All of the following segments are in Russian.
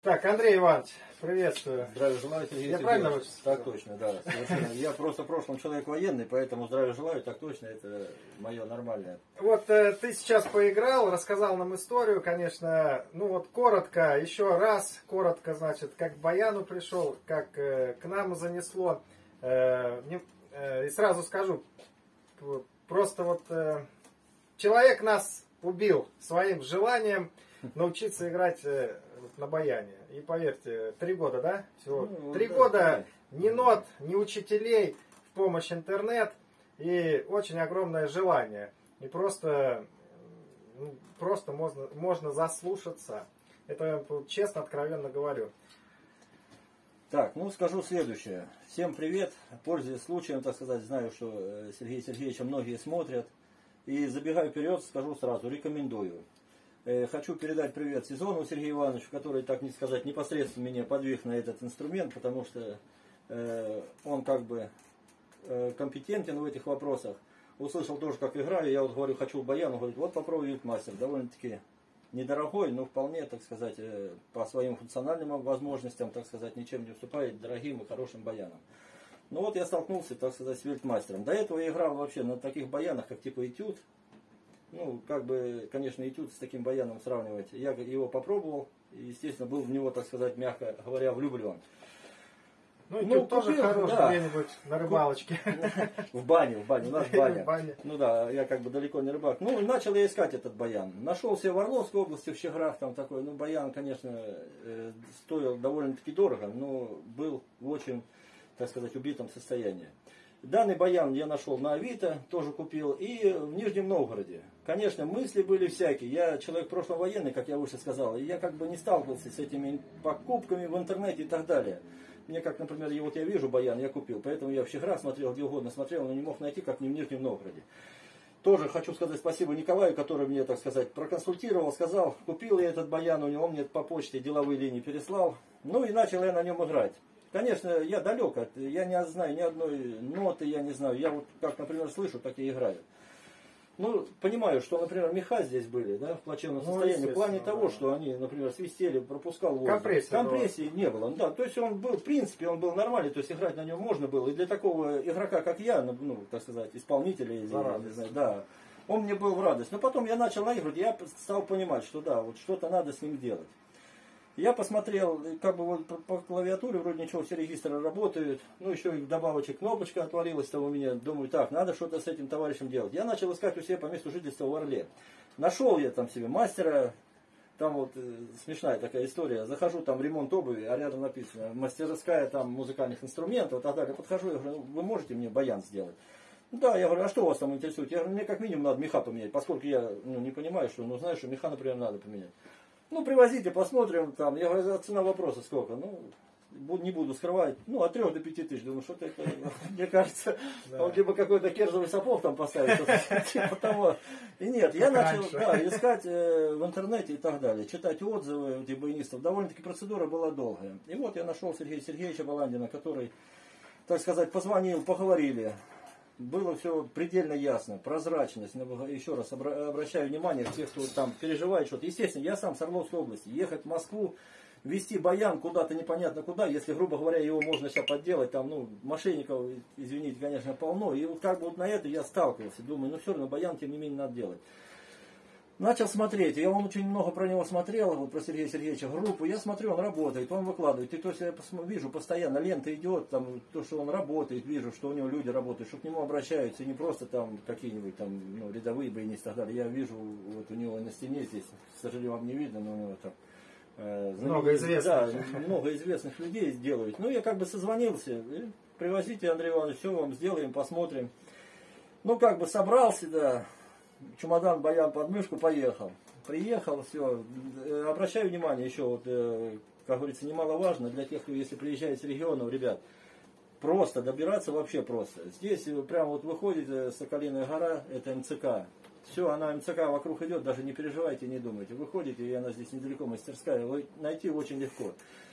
Так, Андрей Иванович, приветствую. Здравия желаю, Сергей Я Сергеевич. правильно вас Так точно, да. Совершенно. Я просто в прошлом человек военный, поэтому здравия желаю, так точно, это мое нормальное. Вот ты сейчас поиграл, рассказал нам историю, конечно, ну вот коротко, еще раз, коротко, значит, как к Баяну пришел, как к нам занесло. И сразу скажу, просто вот человек нас убил своим желанием научиться играть на баяне. И поверьте, 3 года, да? Всего. 3 года ни нот, ни учителей, в помощь интернет и очень огромное желание. И просто можно заслушаться. Это я честно, откровенно говорю. Так, ну скажу следующее. Всем привет. Пользуясь случаем, так сказать, знаю, что Сергея Сергеевича многие смотрят. И забегая вперед, скажу сразу, рекомендую. Хочу передать привет Сезону Сергею Ивановичу, который, так не сказать, непосредственно меня подвиг на этот инструмент, потому что он как бы компетентен в этих вопросах. Услышал тоже, как играю, я вот говорю, хочу баян, он говорит, вот попробуй Ютмастер, довольно-таки недорогой, но вполне, так сказать, по своим функциональным возможностям, так сказать, ничем не уступает дорогим и хорошим баянам. Ну вот я столкнулся, так сказать, с Вельтмастером. До этого я играл вообще на таких баянах, как типа этюд. Ну, как бы, конечно, этюд с таким баяном сравнивать. Я его попробовал, и, естественно, был в него, так сказать, мягко говоря, влюблен. Ну, этюд тоже хорош, да, где-нибудь на рыбалочке. В бане, у нас баня. Ну да, я как бы далеко не рыбак. Ну, начал я искать этот баян. Нашел себе в Орловской области, в Щеграх, там такой, ну, баян, конечно, стоил довольно-таки дорого, но был в очень, так сказать, убитом состоянии. Данный баян я нашел на Авито, тоже купил, и в Нижнем Новгороде. Конечно, мысли были всякие. Я человек прошлый военный, как я выше сказал, и я как бы не сталкивался с этими покупками в интернете и так далее. Мне как, например, я вижу баян, я купил, поэтому я в Щеграх смотрел, где угодно смотрел, но не мог найти, как не в Нижнем Новгороде. Тоже хочу сказать спасибо Николаю, который мне, так сказать, проконсультировал, сказал, купил я этот баян, у него мне по почте деловые линии переслал. Ну и начал я на нем играть. Конечно, я далек я не знаю ни одной ноты, я не знаю. Я вот как, например, слышу, так и играю. Ну, понимаю, что, например, меха здесь были, да, в плачевном состоянии. В плане того, что они, например, свистели, пропускал воздух. Компрессии не было. Да, то есть он был, в принципе, он был нормальный, то есть играть на нем можно было. И для такого игрока, как я, ну, так сказать, исполнителя, не знаю, да, он мне был в радость. Но потом я начал наигрывать, я стал понимать, что да, вот что-то надо с ним делать. Я посмотрел, как бы вот по клавиатуре вроде ничего, все регистры работают. Ну, еще и добавочек кнопочка отвалилась там у меня. Думаю, так, надо что-то с этим товарищем делать. Я начал искать у себя по месту жительства в Орле. Нашел я там себе мастера. Там вот смешная такая история. Захожу, там ремонт обуви, а рядом написано мастерская там музыкальных инструментов и так далее. Подхожу, я говорю, вы можете мне баян сделать? Да, я говорю, а что вас там интересует? Я говорю, мне как минимум надо меха поменять, поскольку я не понимаю, что, ну, знаешь, что меха, например, надо поменять. Ну, привозите, посмотрим там. Я говорю, цена вопроса сколько? Ну, не буду скрывать. Ну, от 3 до 5 тысяч. Думаю, что-то это, мне кажется, он либо какой-то кержовый сапог там поставит, типа того. И нет, я начал искать в интернете и так далее, читать отзывы этих баянистов. Довольно-таки процедура была долгая. И вот я нашел Сергея Сергеевича Баландина, который, так сказать, позвонил, поговорили. Было все предельно ясно, прозрачность. Еще раз обращаю внимание тех, кто там переживает что-то. Естественно, я сам с Орловской области. Ехать в Москву, везти баян куда-то непонятно куда, если, грубо говоря, его можно сейчас подделать, там, ну, мошенников, извините, конечно, полно. И вот как бы вот на это я сталкивался. Думаю, ну все равно баян, тем не менее, надо делать. Начал смотреть, я очень много про него смотрел, вот про Сергея Сергеевича группу, я смотрю, он работает, он выкладывает, и то есть я вижу постоянно, лента идет, там, то, что он работает, вижу, что у него люди работают, что к нему обращаются, и не просто там какие-нибудь там, ну, рядовые баянисты и так далее, я вижу, вот у него на стене здесь, к сожалению, вам не видно, но у него там много известных. Да, много известных людей делают. Ну, я как бы созвонился, и привозите, Андрей Иванович, все вам сделаем, посмотрим. Ну, как бы собрался, да. Чемодан, баян под мышку, поехал. Приехал, все. Обращаю внимание еще, вот, как говорится, немаловажно для тех, кто, если приезжает с регионов, ребят, просто добираться вообще просто. Здесь прямо вот выходит Соколиная гора, это МЦК. Все, она МЦК вокруг идет, даже не переживайте, не думайте. Выходите, и она здесь недалеко, мастерская, найти очень легко.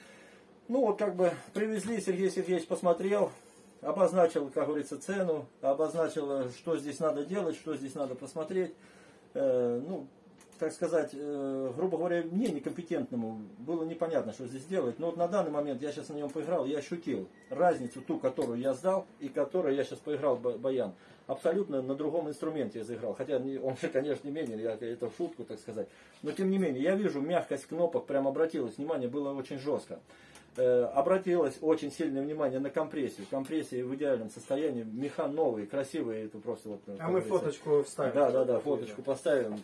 Ну вот как бы привезли, Сергей Сергеевич посмотрел. Обозначил, как говорится, цену, обозначил, что здесь надо делать, что здесь надо посмотреть. Ну, так сказать, грубо говоря, мне некомпетентному было непонятно, что здесь делать. Но вот на данный момент я сейчас на нем поиграл, я ощутил разницу ту, которую я сдал и которую я сейчас поиграл баян. Абсолютно на другом инструменте я заиграл. Хотя он же, конечно, не менее, это в шутку, так сказать. Но тем не менее, я вижу, мягкость кнопок прям обратилась, внимание было очень жестко. Обратилось очень сильное внимание на компрессию. Компрессия в идеальном состоянии. Меха новые, красивые. Это просто вот, а мы фоточку вставим. Да, фоточку поставим.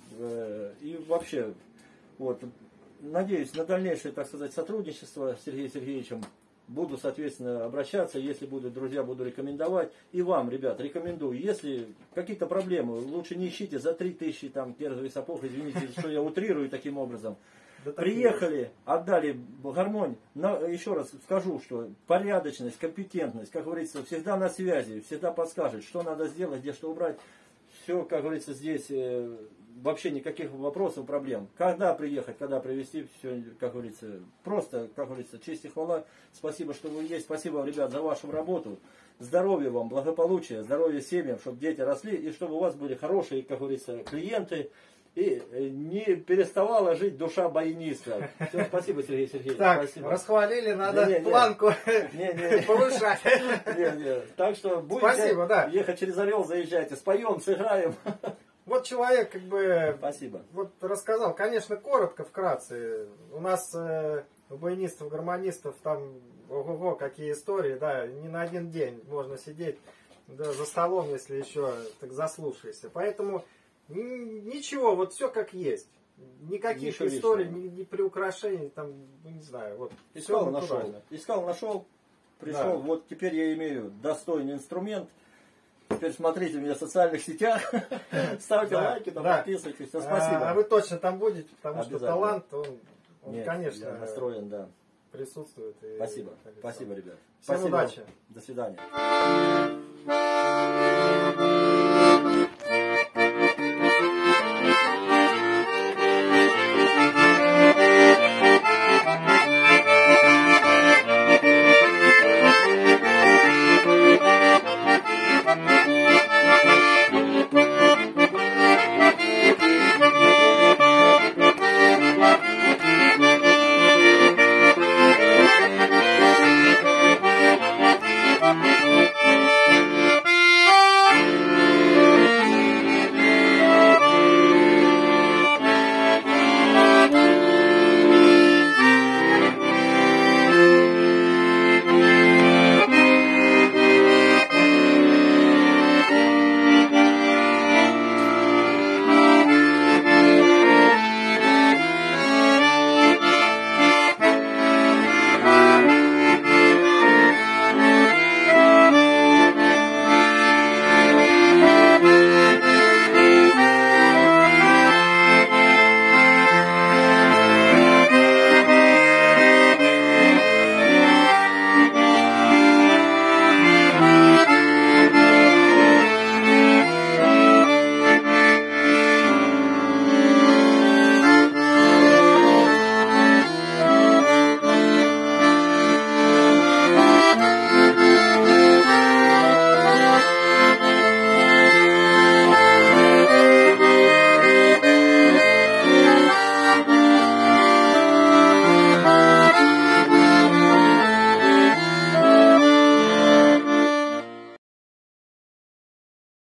И вообще, вот, надеюсь на дальнейшее, так сказать, сотрудничество с Сергеем Сергеевичем. Буду, соответственно, обращаться. Если будут друзья, буду рекомендовать. И вам, ребят, рекомендую. Если какие-то проблемы, лучше не ищите за 3000 там кирзовый сапог. Извините, что я утрирую таким образом. Да, приехали, отдали гармонь. Еще раз скажу, что порядочность, компетентность, как говорится, всегда на связи, всегда подскажет, что надо сделать, где что убрать. Все, как говорится, здесь вообще никаких вопросов, проблем. Когда приехать, когда привезти, все, как говорится, просто, как говорится, честь и хвала. Спасибо, что вы есть. Спасибо, ребят, за вашу работу. Здоровья вам, благополучия, здоровья семьям, чтобы дети росли и чтобы у вас были хорошие, как говорится, клиенты. И не переставала жить душа баяниста. Все, спасибо, Сергей Сергеевич. Так, спасибо. Расхвалили, надо планку повышать. Так что будете ехать через Орел, заезжайте, споем, сыграем. Вот человек как бы спасибо. Вот рассказал, конечно, коротко, вкратце. У нас у баянистов, гармонистов там ого-го, какие истории, да, не на один день можно сидеть за столом, если еще так заслушаешься. Поэтому ничего, вот все как есть. Никаких историй, ни приукрашений, там, не знаю, вот. Искал, нашел, пришел, вот теперь я имею достойный инструмент. Теперь смотрите меня в социальных сетях, ставьте лайки, подписывайтесь. Спасибо. А вы точно там будете, потому что талант, он нет, конечно, я настроен, да. Присутствует. Спасибо. Спасибо, ребят. Всем удачи. До свидания.